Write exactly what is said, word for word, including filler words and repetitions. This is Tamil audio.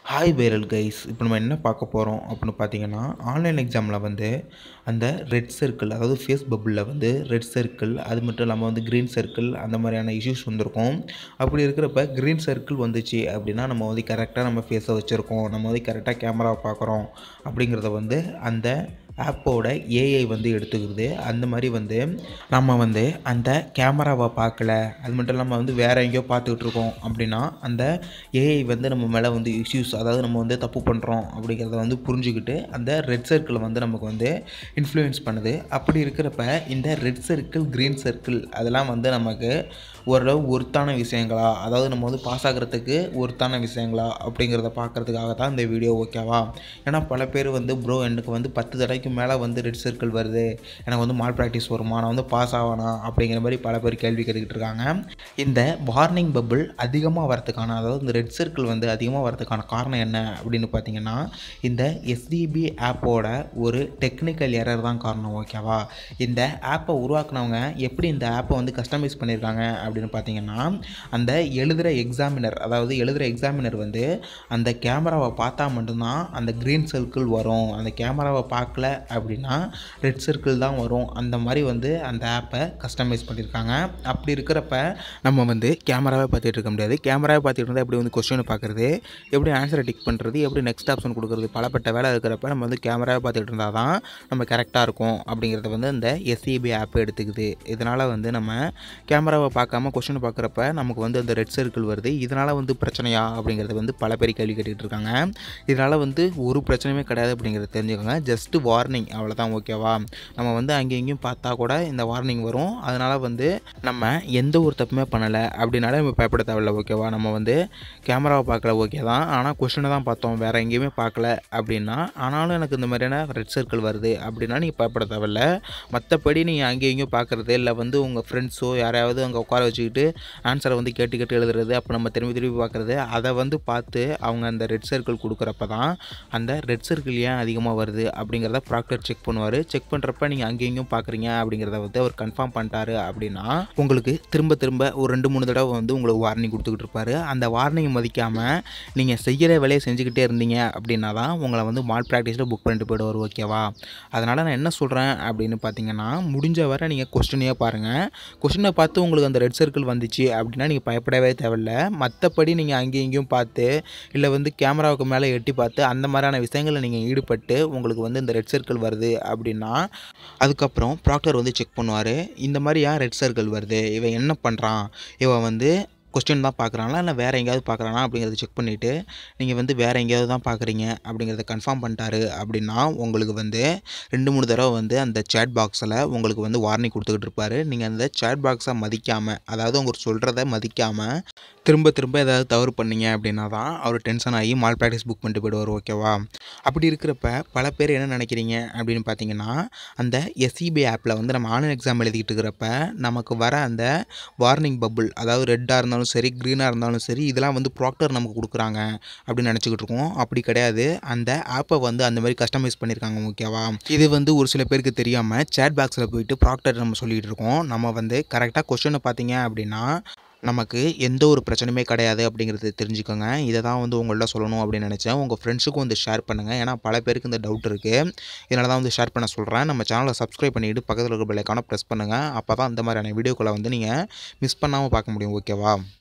Hi viral guys. இப்போ நம்ம என்ன பார்க்க போகிறோம் அப்படின்னு பார்த்தீங்கன்னா, ஆன்லைன் எக்ஸாமில் வந்து அந்த ரெட் சர்க்கிள், அதாவது ஃபேஸ் பபுளில் வந்து ரெட் சர்க்கிள், அது மட்டும் இல்லாமல் வந்து க்ரீன் சர்க்கிள், அந்த மாதிரியான இஷ்யூஸ் வந்திருக்கும். அப்படி இருக்கிறப்ப க்ரீன் சர்க்கிள் வந்துச்சு அப்படின்னா நம்ம வந்து கரெக்டாக நம்ம ஃபேஸை வச்சுருக்கோம், நம்ம வந்து கரெக்டாக கேமராவை பார்க்குறோம் அப்படிங்கிறத வந்து அந்த ஆப்போட ஏஐ வந்து எடுத்துக்கிறது. அந்த மாதிரி வந்து நம்ம வந்து அந்த கேமராவை பார்க்கல, அது மட்டும் இல்லாமல் வந்து வேறு எங்கேயோ பார்த்துக்கிட்டு இருக்கோம் அப்படின்னா அந்த ஏஐ வந்து நம்ம மேலே வந்து இஷ்யூஸ், அதாவது நம்ம வந்து தப்பு பண்ணுறோம் அப்படிங்கிறத வந்து புரிஞ்சுக்கிட்டு அந்த ரெட் சர்க்கிளை வந்து நமக்கு வந்து இன்ஃப்ளூயன்ஸ் பண்ணுது. அப்படி இருக்கிறப்ப இந்த ரெட் சர்க்கிள், க்ரீன் சர்க்கிள் அதெல்லாம் வந்து நமக்கு ஓரளவு ஒர்த்தான விஷயங்களா, அதாவது நம்ம வந்து பாஸ் ஆகிறதுக்கு ஒர்த்தான விஷயங்களா அப்படிங்கிறத பார்க்குறதுக்காக தான் இந்த வீடியோ, ஓகேவா? ஏன்னா பல பேர் வந்து ப்ரோ எனக்கு வந்து பத்து தடவைக்கு மேலே வந்து ரெட் சர்க்கிள் வருது, எனக்கு வந்து மால் ப்ராக்டிஸ் வருமா, நான் வந்து பாஸ் ஆகனா அப்படிங்கிற மாதிரி பல பேர் கேள்வி கேட்டுக்கிட்டு இருக்காங்க. இந்த வார்னிங் பபிள் அதிகமாக வரதுக்கான, அதாவது இந்த ரெட் சர்க்கிள் வந்து அதிகமாக வரதுக்கான காரணம் என்ன அப்படின்னு பார்த்தீங்கன்னா, இந்த எஸ்டிபி ஆப்போட ஒரு டெக்னிக்கல் எரர் தான் காரணம், ஓகேவா? இந்த ஆப்பை உருவாக்குனவங்க எப்படி இந்த ஆப்பை வந்து கஸ்டமைஸ் பண்ணியிருக்காங்க அப்படின்னு பார்த்தீங்கன்னா, அந்த எழுதுகிற எக்ஸாமினர், அதாவது எழுதுகிற எக்ஸாமினர் வந்து அந்த கேமராவை பார்த்தா மட்டும்தான் அந்த க்ரீன் சர்க்கிள் வரும், அந்த கேமராவை பார்க்கல அப்படின்னா ரெட் சர்க்கிள் தான் வரும். அந்த மாதிரி வந்து அந்த ஆப்பை கஸ்டமைஸ் பண்ணியிருக்காங்க. அப்படி இருக்கிறப்ப நம்ம வந்து கேமராவை பார்த்துட்டு இருக்க முடியாது. கேமராவை பார்த்துட்டு இருந்தால் எப்படி வந்து கொஸ்டினை பார்க்குறது, எப்படி ஆன்சரை டிக் பண்ணுறது, எப்படி நெக்ஸ்ட் ஆப்ஷன் கொடுக்குறது, பலப்பட்ட வேலை இருக்கிறப்ப நம்ம வந்து கேமராவை பார்த்துட்டு இருந்தால் தான் நம்ம கரெக்டாக இருக்கும் அப்படிங்கிறத வந்து இந்த எஸ்இபி ஆப் எடுத்துக்குது. இதனால் வந்து நம்ம கேமராவை பார்க்காம கொஸ்டின் பார்க்குறப்ப நமக்கு வந்து அந்த ரெட் சர்க்கிள் வருது. இதனால் வந்து பிரச்சனையா அப்படிங்கிறது வந்து பல பேர் கேள்வி கேட்டுக்கிட்டு இருக்காங்க. இதனால் வந்து ஒரு பிரச்சனையுமே கிடையாது அப்படிங்கிறத தெரிஞ்சுக்கோங்க. ஜஸ்ட்டு வார்னிங், அவ்வளோதான், ஓகேவா? நம்ம வந்து அங்கேயும் இங்கேயும் பார்த்தா கூட இந்த வார்னிங் வரும். அதனால் வந்து நம்ம எந்த ஒரு தப்புமே பண்ணலை அப்படின்னாலே நம்ம பயப்பட தேவையில்லை, ஓகேவா? நம்ம வந்து கேமராவை பார்க்கல, ஓகே தான், ஆனால் கொஸ்டினை தான் பார்த்தோம், வேறு எங்கேயுமே பார்க்கல அப்படின்னா, ஆனாலும் எனக்கு இந்த மாதிரியான ரெட் சர்க்கிள் வருது அப்படின்னா நீங்கள் பயப்பட தேவையில்லை. மற்றபடி நீங்கள் அங்கேயும் இங்கேயும் பார்க்குறது, இல்லை வந்து உங்கள் ஃப்ரெண்ட்ஸோ யாரையாவது அங்கே உட்கார வச்சுக்கிட்டு ஆன்சரை வந்து கேட்டு கேட்டு எழுதுறது, அப்போ நம்ம திரும்பி திரும்பி பார்க்குறது, அதை வந்து பார்த்து அவங்க அந்த ரெட் சர்க்கிள் கொடுக்குறப்ப தான் அந்த ரெட் சர்க்கிள் ஏன் அதிகமாக வருது அப்படிங்கிறத ப்ராக்டர் செக் பண்ணுவார். செக் பண்ணுறப்ப நீங்கள் அங்கேயும் இங்கேயும் பார்க்குறீங்க அப்படிங்கிறத வந்து அவர் கன்ஃபார்ம் பண்ணிட்டாரு அப்படின்னா உங்களுக்கு திரும்ப திரும்ப ஒரு ரெண்டு மூணு தடவை வந்து உங்களுக்கு வார்னிங் கொடுத்துக்கிட்டு இருப்பார். அந்த வார்னிங்கை மதிக்காமல் நீங்கள் செய்கிற வேலையை செஞ்சுக்கிட்டே இருந்தீங்க அப்படின்னா தான் உங்களை வந்து மால் ப்ராக்டிஸில் புக் பண்ணிட்டு போய்டுவார், ஓகேவா? அதனால் நான் என்ன சொல்கிறேன் அப்படின்னு பார்த்தீங்கன்னா, முடிஞ்ச வரை நீங்கள் கொஸ்டினையே பாருங்கள். கொஸ்டினை பார்த்து உங்களுக்கு அந்த ரெட் சர்க்கிள் வந்துச்சு அப்படின்னா நீங்கள் பயப்படவே தேவையில்லை. மற்றபடி நீங்கள் அங்கேயும் இங்கேயும் பார்த்து, இல்லை வந்து கேமராவுக்கு மேலே எட்டி பார்த்து அந்த மாதிரியான விஷயங்களில் நீங்கள் ஈடுபட்டு உங்களுக்கு வந்து இந்த ரெட் சர்க்கிள் வருது அப்படின்னா அதுக்கப்புறம் ப்ராக்டர் வந்து செக் பண்ணுவார். இந்த மாதிரி ஏன் ரெட் சர்க்கிள் வருது, இவன் என்ன பண்ணுறான், இவன் வந்து கொஸ்டின் தான் பார்க்குறாங்களா இல்லை வேறு எங்கேயாவது பார்க்குறானா அப்படிங்கிறத செக் பண்ணிவிட்டு நீங்கள் வந்து வேறு எங்கேயாவது தான் பார்க்குறீங்க அப்படிங்கிறத கன்ஃபார்ம் பண்ணிட்டாரு அப்படின்னா உங்களுக்கு வந்து ரெண்டு மூணு தடவை வந்து அந்த சேட் பாக்ஸில் உங்களுக்கு வந்து வார்னிங் கொடுத்துக்கிட்டு இருப்பார். நீங்கள் அந்த சேட் பாக்ஸை மதிக்காமல், அதாவது அவங்க சொல்கிறத மதிக்காமல் திரும்ப திரும்ப ஏதாவது தவறு பண்ணீங்க அப்படின்னா தான் அவர் டென்ஷன் ஆகி மால் ப்ராக்டிஸ் புக் பண்ணிட்டு போய்டுவார், ஓகேவா? அப்படி இருக்கிறப்ப பல பேர் என்ன நினைக்கிறீங்க அப்படின்னு பார்த்தீங்கன்னா, அந்த எஸ்இபி ஆப்பில் வந்து நம்ம ஆன்லைன் எக்ஸாம் எழுதிக்கிட்டு இருக்கிறப்ப நமக்கு வர அந்த வார்னிங் பபுள், அதாவது ரெட்டாக இருந்தாலும் சரி, க்ரீனாக இருந்தாலும் சரி, இதெல்லாம் வந்து ப்ராக்டர் நமக்கு கொடுக்குறாங்க அப்படின்னு நினச்சிக்கிட்டு இருக்கோம். அப்படி கிடையாது. அந்த ஆப்பை வந்து அந்த மாதிரி கஸ்டமைஸ் பண்ணியிருக்காங்க, ஓகேவா? இது வந்து ஒரு சில பேருக்கு தெரியாமல் சேட் பாக்ஸில் போயிட்டு ப்ராக்டர் நம்ம சொல்லிகிட்டு இருக்கோம். நம்ம வந்து கரெக்டாக கொஸ்டினை பார்த்தீங்க அப்படின்னா நமக்கு எந்த ஒரு பிரச்சனையுமே கிடையாது அப்படிங்கிறது தெரிஞ்சுக்கோங்க. இதை தான் வந்து உங்கள்ட்ட சொல்லணும் அப்படின்னு நினச்சேன். உங்கள் ஃப்ரெண்ட்ஸுக்கும் வந்து ஷேர் பண்ணுங்கள். ஏன்னா பல பேருக்கு இந்த டவுட் இருக்குது. இதனால தான் வந்து ஷேர் பண்ண சொல்கிறேன். நம்ம சேனலை சப்ஸ்கிரைப் பண்ணிவிட்டு பக்கத்தில் இருக்க பெல் ஐகானை ப்ரெஸ் பண்ணுங்கள். அப்போ தான் இந்த மாதிரியான வீடியோக்களை வந்து நீங்கள் மிஸ் பண்ணாமல் பார்க்க முடியும், ஓகேவா?